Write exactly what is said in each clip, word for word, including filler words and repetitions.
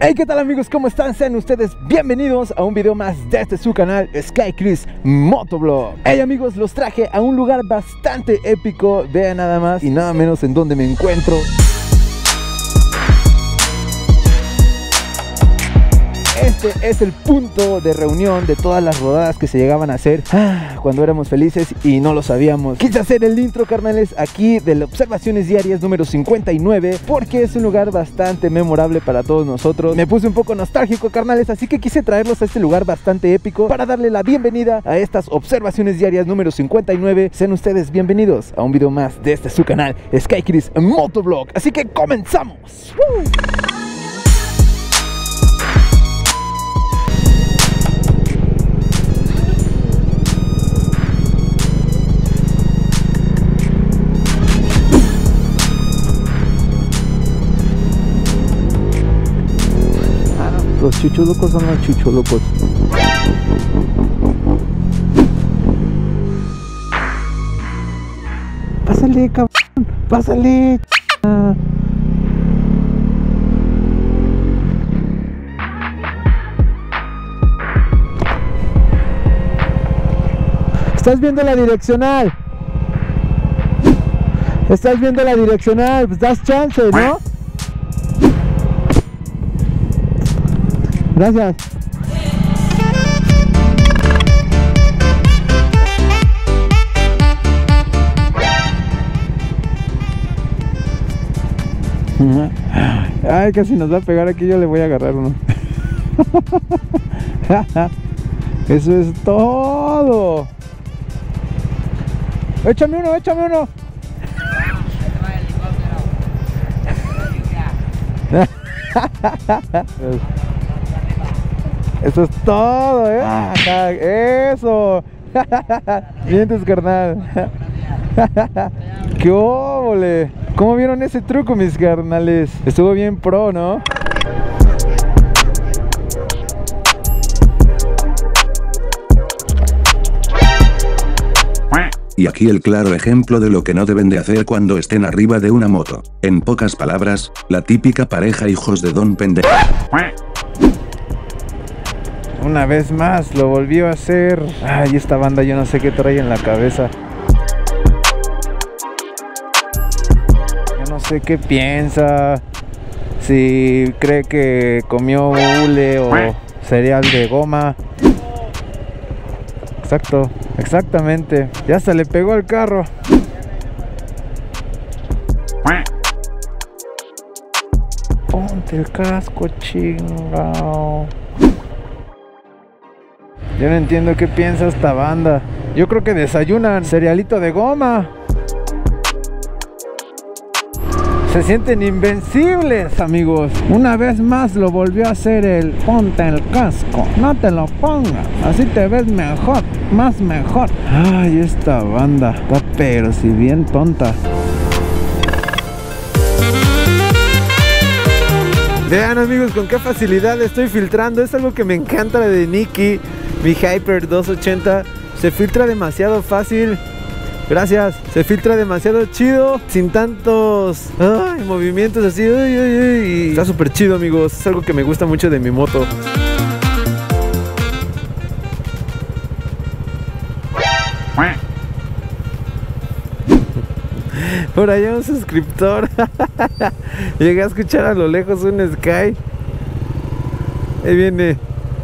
Hey, ¿qué tal amigos? ¿Cómo están? Sean ustedes bienvenidos a un video más de este su canal Skychris Motovlog. Hey amigos, los traje a un lugar bastante épico. Vean nada más y nada menos en donde me encuentro. Este es el punto de reunión de todas las rodadas que se llegaban a hacer ah, cuando éramos felices y no lo sabíamos. Quise hacer el intro, carnales, aquí de las Observaciones Diarias número cincuenta y nueve, porque es un lugar bastante memorable para todos nosotros. Me puse un poco nostálgico, carnales, así que quise traerlos a este lugar bastante épico para darle la bienvenida a estas Observaciones Diarias número cincuenta y nueve. Sean ustedes bienvenidos a un video más de este su canal Skychris Motovlog. Así que comenzamos. ¡Woo! Los chuchulucos son los chuchulucos. Pásale, cabrón. Pásale. Ah. Estás viendo la direccional. Estás viendo la direccional. Pues das chance, ¿no? Gracias. Ay, casi nos va a pegar aquí, yo le voy a agarrar uno. Eso es todo. Échame uno, échame uno. Eso es todo, ¿eh? Ah, eso. Mientes, carnal. ¡Qué óvole! ¿Cómo vieron ese truco, mis carnales? Estuvo bien pro, ¿no? Y aquí el claro ejemplo de lo que no deben de hacer cuando estén arriba de una moto. En pocas palabras, la típica pareja hijos de don pendejo. Una vez más lo volvió a hacer. Ay, esta banda yo no sé qué trae en la cabeza. Yo no sé qué piensa. Si cree que comió hule o cereal de goma. Exacto, exactamente. Ya se le pegó al carro. Ponte el casco, chingao. Yo no entiendo qué piensa esta banda. Yo creo que desayunan cerealito de goma. Se sienten invencibles, amigos. Una vez más lo volvió a hacer el ponte el casco. No te lo pongas. Así te ves mejor. Más mejor. Ay, esta banda está pero si bien tonta. Vean, amigos, con qué facilidad estoy filtrando. Es algo que me encanta de Nicky. Mi Hyper doscientos ochenta se filtra demasiado fácil. Gracias. Se filtra demasiado chido, sin tantos ay, movimientos así. Ay, ay, ay. Está súper chido, amigos. Es algo que me gusta mucho de mi moto. Por allá un suscriptor. Llegué a escuchar a lo lejos un Sky. Ahí viene.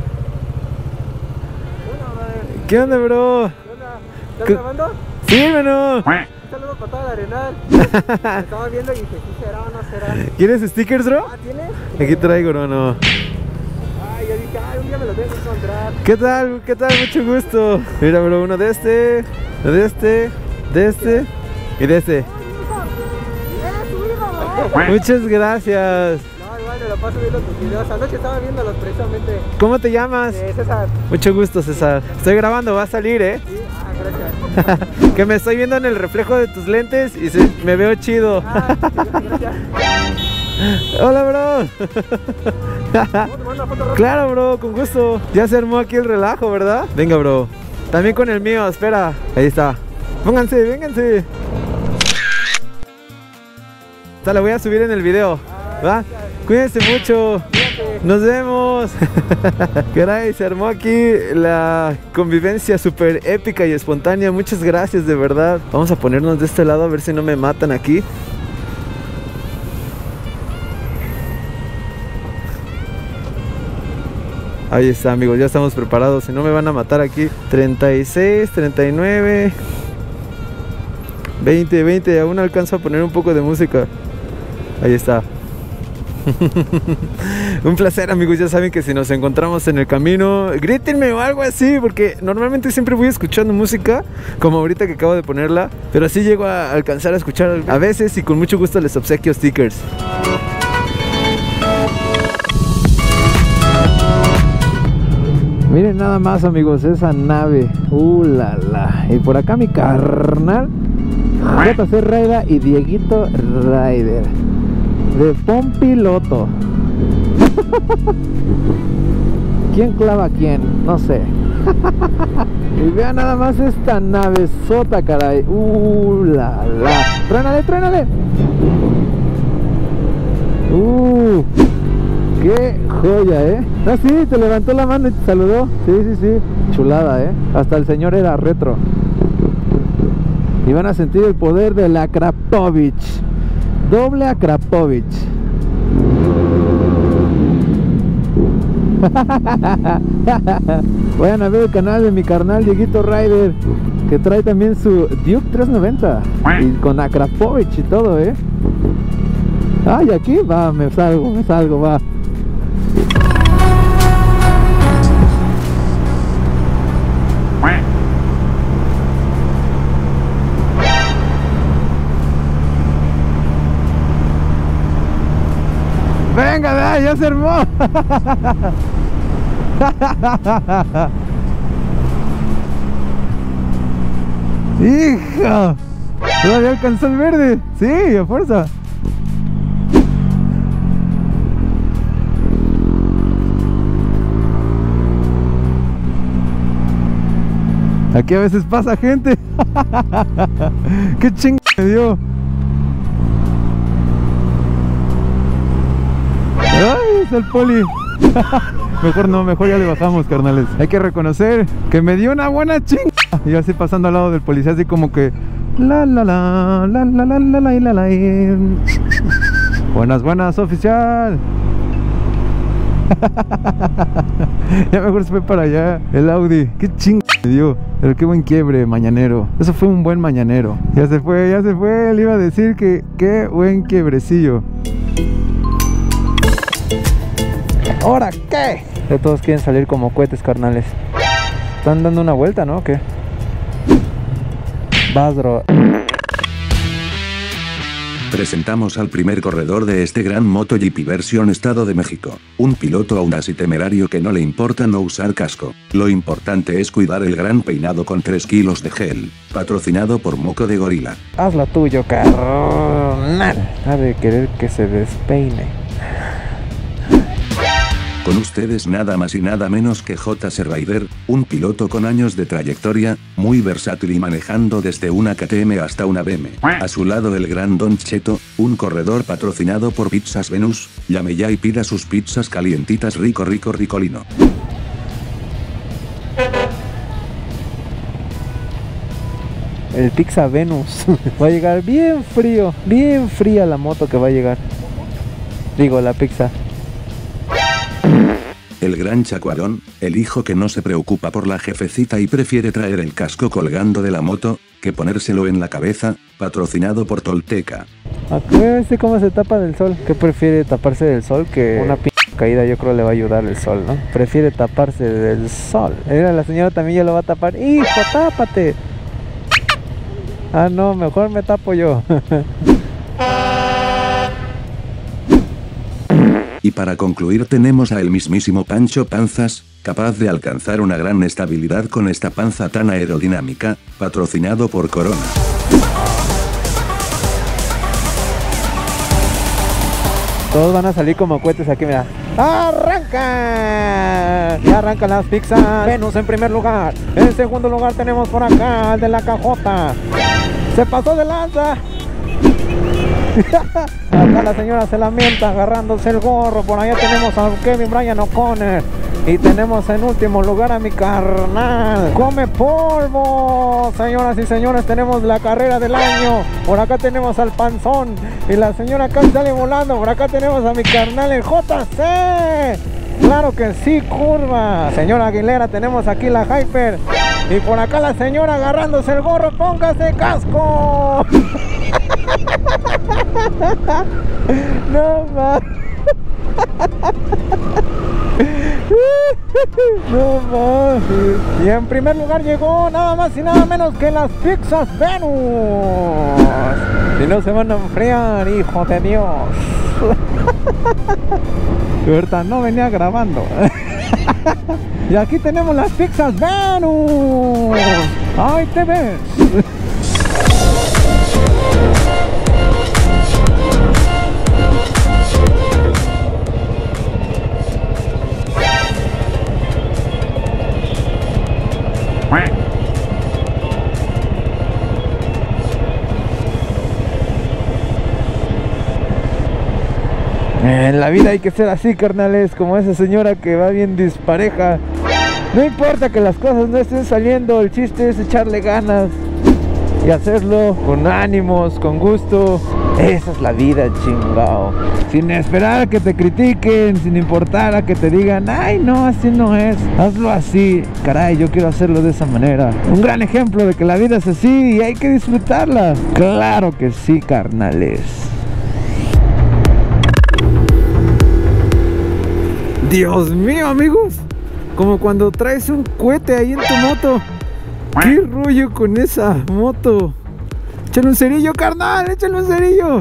¿Qué onda, bro? ¿Qué onda? ¿Estás grabando? Sí, hermano. Un saludo para toda la Arenal. Estaba viendo y dije, ¿sí será o no será? ¿Quieres stickers, bro? Ah, ¿tienes? Aquí traigo, hermano. Ay, yo dije, ay, un día me lo tengo que encontrar. ¿Qué tal? ¿Qué tal? Mucho gusto. Mira, bro, uno de este, uno de este, de este y de este. Muchas gracias. No, igual me lo paso viendo tus videos. Anoche estaba viéndolos precisamente. ¿Cómo te llamas? Eh, César. Mucho gusto, César. Estoy grabando, va a salir, ¿eh? Sí, ah, gracias. Que me estoy viendo en el reflejo de tus lentes y se, me veo chido. Ah, gracias. Hola, bro. ¿Vamos a tomar una foto rápida? Claro, bro, con gusto. Ya se armó aquí el relajo, ¿verdad? Venga, bro. También con el mío, espera. Ahí está. Pónganse, vénganse. Esta la voy a subir en el video, ¿va? Cuídense mucho. Cuídate. Nos vemos. Caray, se armó aquí la convivencia súper épica y espontánea. Muchas gracias, de verdad. Vamos a ponernos de este lado a ver si no me matan aquí. Ahí está, amigos, ya estamos preparados. Si no me van a matar aquí. Treinta y seis, treinta y nueve, veinte, veinte. Aún alcanzo a poner un poco de música. Ahí está. Un placer, amigos. Ya saben que si nos encontramos en el camino, grítenme o algo así, porque normalmente siempre voy escuchando música, como ahorita que acabo de ponerla, pero así llego a alcanzar a escuchar a veces, y con mucho gusto les obsequio stickers. Miren nada más, amigos, esa nave. Uh, la, la. Y por acá mi carnal J C Raida y Dieguito Rider de Pompiloto. ¿Quién clava a quién? No sé. Y vean nada más esta nave sota, caray. Uh, la, la. Trénale, trénale. Uh, qué joya, eh. Ah, sí, te levantó la mano y te saludó. Sí, sí, sí. Chulada, eh. Hasta el señor era retro. Y van a sentir el poder de la Akrapovich. Doble Akrapovich. Vayan a ver el canal de mi carnal Dieguito Rider, que trae también su Duke trescientos noventa y con Akrapovich y todo, eh. Ay, aquí va, me salgo, me salgo, va. Venga, da, ya se armó. Hijo, todavía alcanzó el verde. Sí, a fuerza. Aquí a veces pasa gente. Qué ching me dio. Ay, es el poli. Mejor no, mejor ya le bajamos, carnales. Hay que reconocer que me dio una buena chinga. Y así pasando al lado del policía, así como que la la la la la la la la la la. Buenas, buenas, oficial. Ya mejor se fue para allá el Audi. Qué chinga me dio. Pero qué buen quiebre mañanero. Eso fue un buen mañanero. Ya se fue, ya se fue. Le iba a decir que qué buen quiebrecillo. ¿Ahora qué? Ya todos quieren salir como cohetes, carnales. Están dando una vuelta, ¿no? ¿O qué? Vas, bro. Presentamos al primer corredor de este gran MotoGP versión Estado de México. Un piloto audaz y temerario que no le importa no usar casco. Lo importante es cuidar el gran peinado con tres kilos de gel. Patrocinado por Moco de Gorila. Haz lo tuyo, carnal. Ha de querer que se despeine. Con ustedes nada más y nada menos que J C Rider, un piloto con años de trayectoria, muy versátil y manejando desde una K T M hasta una B M. A su lado el gran Don Cheto, un corredor patrocinado por Pizzas Venus. Llame ya y pida sus pizzas calientitas rico rico ricolino. El Pizza Venus. Va a llegar bien frío, bien fría la moto que va a llegar. Digo, la pizza. El gran Chacuarón, el hijo que no se preocupa por la jefecita y prefiere traer el casco colgando de la moto, que ponérselo en la cabeza, patrocinado por Tolteca. Acuérdense cómo se tapa del sol. ¿Qué prefiere taparse del sol? Que una p caída yo creo le va a ayudar el sol, ¿no? Prefiere taparse del sol. Mira, la señora también ya lo va a tapar. ¡Hijo, tápate! Ah, no, mejor me tapo yo. Y para concluir tenemos a el mismísimo Pancho Panzas, capaz de alcanzar una gran estabilidad con esta panza tan aerodinámica, patrocinado por Corona. Todos van a salir como cohetes aquí, mira. ¡Arranca! Ya arrancan las pizzas. Venus en primer lugar. En segundo lugar tenemos por acá al de la cajota. Se pasó de lanza. Acá la señora se lamenta agarrándose el gorro. Por allá tenemos a Kevin Bryan O'Connor. Y tenemos en último lugar a mi carnal Come Polvo. Señoras y señores, tenemos la carrera del año. Por acá tenemos al Panzón y la señora casi sale volando. Por acá tenemos a mi carnal el J C. Claro que sí, curva. Señora Aguilera, tenemos aquí la Hyper. Y por acá la señora agarrándose el gorro. Póngase casco. No más. No más. Y en primer lugar llegó nada más y nada menos que las pizzas Venus. Si no se van a enfriar, hijo de Dios. Ahorita no venía grabando. Y aquí tenemos las pizzas Venus. Ahí te ves. En la vida hay que ser así, carnales, como esa señora que va bien dispareja. No importa que las cosas no estén saliendo, el chiste es echarle ganas y hacerlo con ánimos, con gusto. Esa es la vida, chingao. Sin esperar a que te critiquen, sin importar a que te digan, ay no, así no es, hazlo así. Caray, yo quiero hacerlo de esa manera. Un gran ejemplo de que la vida es así y hay que disfrutarla. Claro que sí, carnales. Dios mío, amigos, como cuando traes un cohete ahí en tu moto. ¿Qué rollo con esa moto? Échale un cerillo, carnal, échale un cerillo.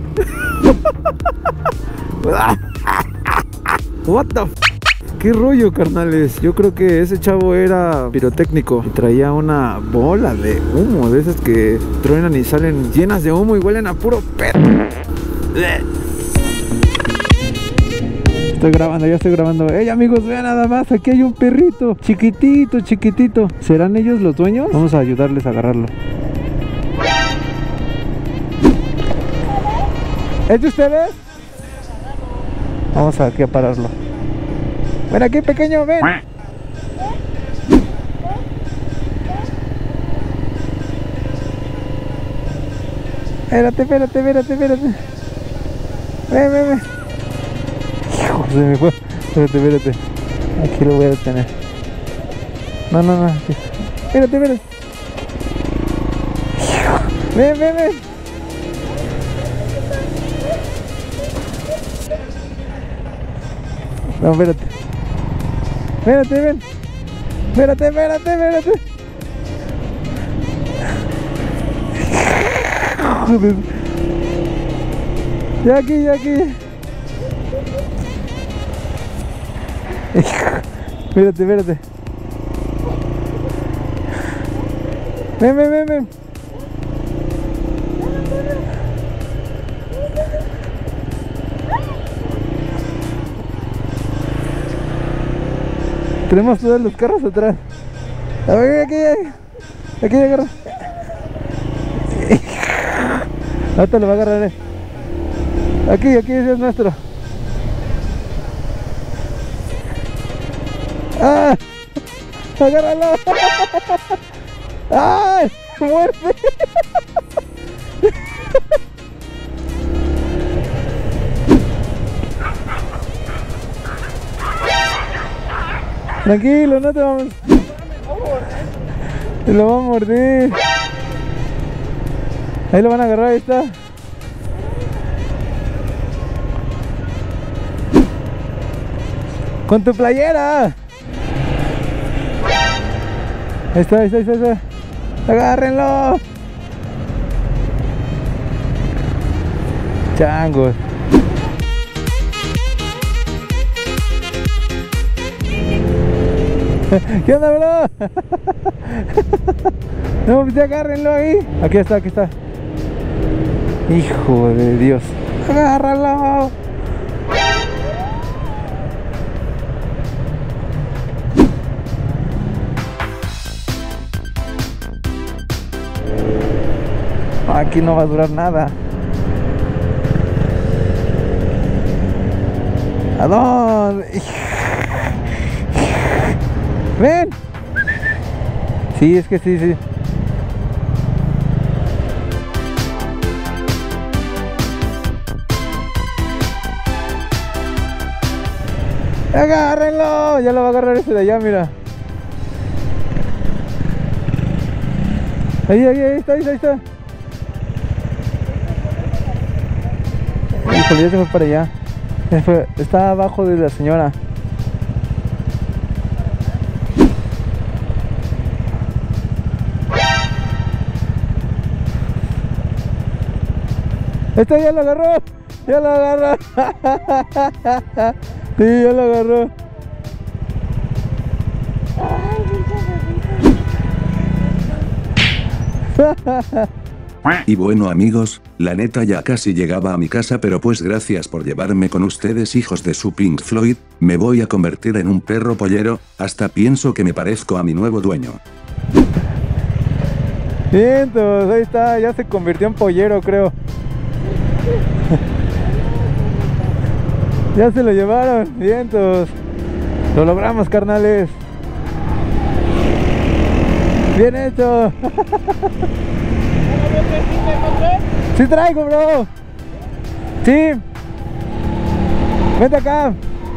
What the f. ¿Qué rollo, carnales? Yo creo que ese chavo era pirotécnico y traía una bola de humo, de esas que truenan y salen llenas de humo y huelen a puro pedo. Estoy grabando, ya estoy grabando. Ey, amigos, vean nada más, aquí hay un perrito chiquitito, chiquitito. ¿Serán ellos los dueños? Vamos a ayudarles a agarrarlo. ¿Es de ustedes? Vamos aquí a pararlo. Ven aquí, pequeño, ven. Espérate, espérate, espérate, espérate. Ven, ven, ven. Hijo, se me fue. Espérate, espérate. Aquí lo voy a detener. No, no, no. Espérate, espérate. Hijo. Ven, ven, ven. No, espérate. Espérate, ven. Espérate, espérate, espérate. Joder. Ya aquí, ya aquí. Espérate, espérate. Ven, ven, ven, ven. Tenemos todos los carros atrás. A ver, aquí, aquí, aquí agarra. Ahorita lo va a agarrar, eh. Aquí, aquí, ese es nuestro. ¡Ah! ¡Agárralo! ¡Ay! ¡Muerde! Tranquilo, no te vamos. Te lo va a morder. Ahí lo van a agarrar, ahí está. Con tu playera. Ahí está, ahí está, ahí está, ahí está. Agárrenlo. Changos. ¿Qué onda, bro? No, pues ya agárrenlo ahí. Aquí está, aquí está. Hijo de Dios. Agárralo. Aquí no va a durar nada. ¿A dónde? Ven. Sí, es que sí, sí. ¡Agárrenlo! Ya lo va a agarrar ese de allá, mira. Ahí, ahí, ahí está, ahí está, ahí está. Híjole, ya se fue para allá. Se fue, está abajo de la señora. Este ya lo agarró. Ya lo agarró. Sí, ya lo agarró. Y bueno amigos, la neta ya casi llegaba a mi casa, pero pues gracias por llevarme con ustedes, hijos de su Pink Floyd. Me voy a convertir en un perro pollero, hasta pienso que me parezco a mi nuevo dueño. Vientos, ahí está, ya se convirtió en pollero, creo. Ya se lo llevaron, vientos. Lo logramos, carnales. Bien hecho. Sí traigo, bro. Sí. Vente acá.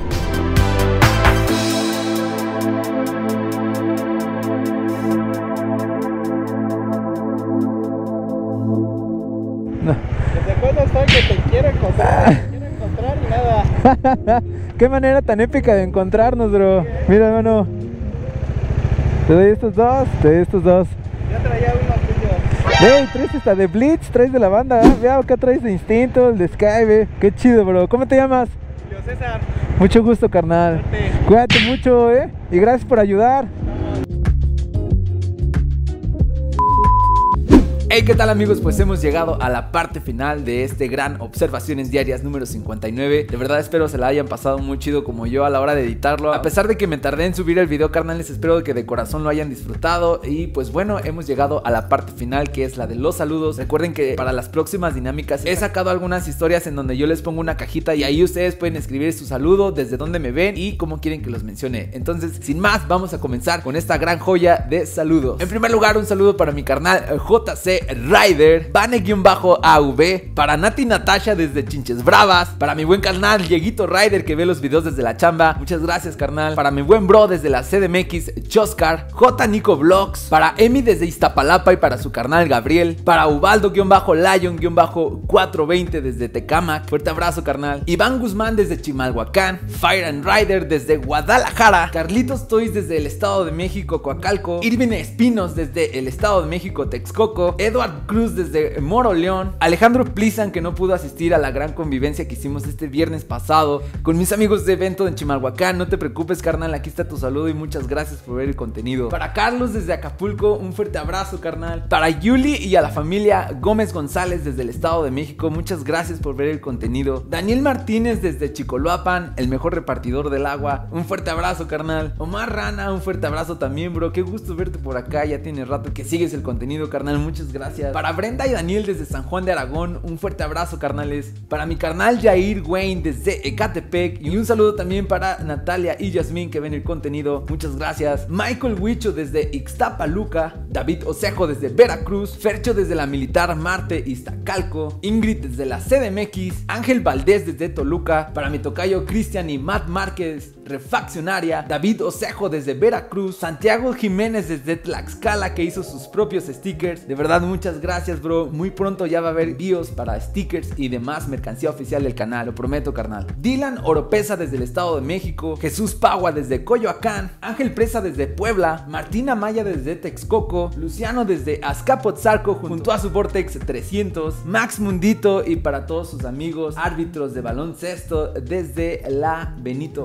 No. ¿Desde cuándo estoy que te quiero encontrar? Te quiero encontrar y nada. Qué manera tan épica de encontrarnos, bro. Mira, hermano. Te doy estos dos, te doy estos dos. Yo traía unos tuyos. Hey, traes esta de Blitz, traes de la banda, ¿eh? Vea, acá traes de Instinto, el de Sky, ve. Qué chido, bro. ¿Cómo te llamas? Julio César. Mucho gusto, carnal. Suerte. Cuídate mucho, eh. Y gracias por ayudar. Hey, ¿qué tal amigos? Pues hemos llegado a la parte final de este gran Observaciones Diarias número cincuenta y nueve. De verdad espero se la hayan pasado muy chido como yo a la hora de editarlo. A pesar de que me tardé en subir el video, carnales, espero que de corazón lo hayan disfrutado. Y pues bueno, hemos llegado a la parte final, que es la de los saludos. Recuerden que para las próximas dinámicas he sacado algunas historias en donde yo les pongo una cajita y ahí ustedes pueden escribir su saludo, desde dónde me ven y cómo quieren que los mencione. Entonces, sin más, vamos a comenzar con esta gran joya de saludos. En primer lugar, un saludo para mi carnal J C Rider, Bane-A V, para Nati Natasha desde Chinches Bravas, para mi buen carnal Dieguito Rider que ve los videos desde la chamba, muchas gracias carnal, para mi buen bro desde la C D M X, Choscar, J Nico Vlogs, para Emi desde Iztapalapa y para su carnal Gabriel, para Ubaldo-Lion- cuatrocientos veinte desde Tecamac, fuerte abrazo carnal, Iván Guzmán desde Chimalhuacán, Fire and Rider desde Guadalajara, Carlitos Toys desde el Estado de México, Coacalco, Irvin Espinos desde el Estado de México, Texcoco, Edward Cruz desde Moroleón, Alejandro Plizan que no pudo asistir a la gran convivencia que hicimos este viernes pasado con mis amigos de evento en Chimalhuacán. No te preocupes carnal, aquí está tu saludo y muchas gracias por ver el contenido. Para Carlos desde Acapulco, un fuerte abrazo carnal. Para Yuli y a la familia Gómez González desde el Estado de México, muchas gracias por ver el contenido. Daniel Martínez desde Chicoloapan, el mejor repartidor del agua, un fuerte abrazo carnal. Omar Rana, un fuerte abrazo también bro, qué gusto verte por acá, ya tiene rato que sigues el contenido carnal, muchas gracias. Para Brenda y Daniel desde San Juan de Aragón, un fuerte abrazo carnales. Para mi carnal Jair Wayne desde Ecatepec y un saludo también para Natalia y Yasmín que ven el contenido, muchas gracias. Michael Huicho desde Ixtapaluca, David Osejo desde Veracruz, Fercho desde la Militar Marte Iztacalco, Ingrid desde la C D M X, Ángel Valdés desde Toluca, para mi tocayo Cristian y Matt Márquez Refaccionaria, David Osejo desde Veracruz, Santiago Jiménez desde Tlaxcala que hizo sus propios stickers, de verdad muchas gracias bro, muy pronto ya va a haber bios para stickers y demás mercancía oficial del canal, lo prometo carnal. Dylan Oropesa desde el Estado de México, Jesús Pagua desde Coyoacán, Ángel Presa desde Puebla, Martina Maya desde Texcoco, Luciano desde Azcapotzalco junto a su Vortex trescientos, Max Mundito y para todos sus amigos árbitros de baloncesto desde la Benito Juárez.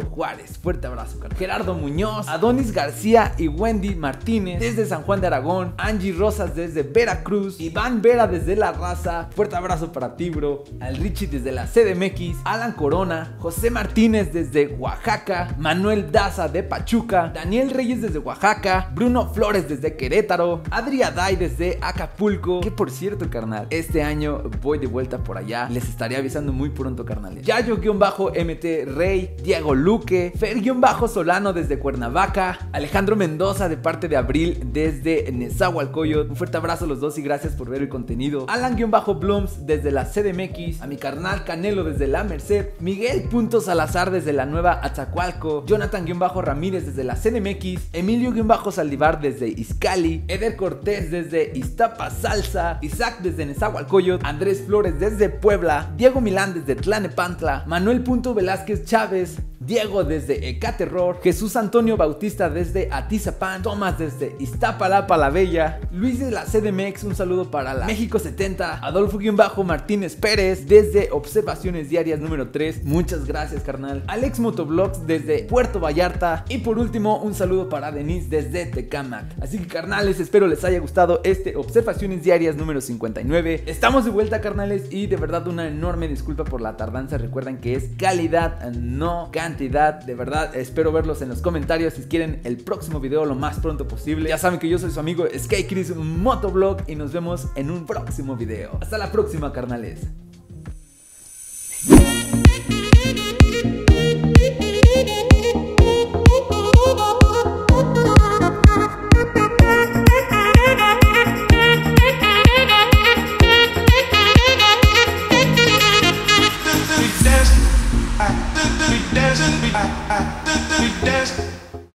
Alex, fuerte abrazo, carnal. Gerardo Muñoz, Adonis García y Wendy Martínez desde San Juan de Aragón, Angie Rosas desde Veracruz, Iván Vera desde La Raza, fuerte abrazo para ti, bro. Al Richie desde la C D M X, Alan Corona, José Martínez desde Oaxaca, Manuel Daza de Pachuca, Daniel Reyes desde Oaxaca, Bruno Flores desde Querétaro, Adri Aday desde Acapulco, que por cierto, carnal, este año voy de vuelta por allá, les estaré avisando muy pronto, carnales. Yayo-M T Rey, Diego Luque, Fer-Solano desde Cuernavaca, Alejandro Mendoza de parte de Abril desde Nezahualcóyotl, un fuerte abrazo a los dos y gracias por ver el contenido. Alan-Blooms desde la C D M X, a mi carnal Canelo desde la Merced, Miguel Salazar desde la Nueva Atzacualco, Jonathan-Ramírez desde la C D M X, Emilio-Saldívar desde Izcalli, Eder Cortés desde Iztapa Salsa, Isaac desde Nezahualcóyotl, Andrés Flores desde Puebla, Diego Milán desde Tlanepantla, Manuel Velázquez Chávez, Diego desde Ecaterror, Jesús Antonio Bautista desde Atizapán, Tomás desde Iztapalapa la Bella, Luis de la C D M X, un saludo para la México setenta, Adolfo-Martínez Pérez desde Observaciones Diarias número tres, muchas gracias, carnal. Alex Motovlogs desde Puerto Vallarta y por último un saludo para Denise desde Tecámac. Así que, carnales, espero les haya gustado este Observaciones Diarias número cincuenta y nueve. Estamos de vuelta, carnales, y de verdad una enorme disculpa por la tardanza. Recuerden que es calidad, no cantidad. De verdad, espero verlos en los comentarios si quieren el próximo video lo más pronto posible. Ya saben que yo soy su amigo SkyChris Motovlog y nos vemos en un próximo video. Hasta la próxima, carnales.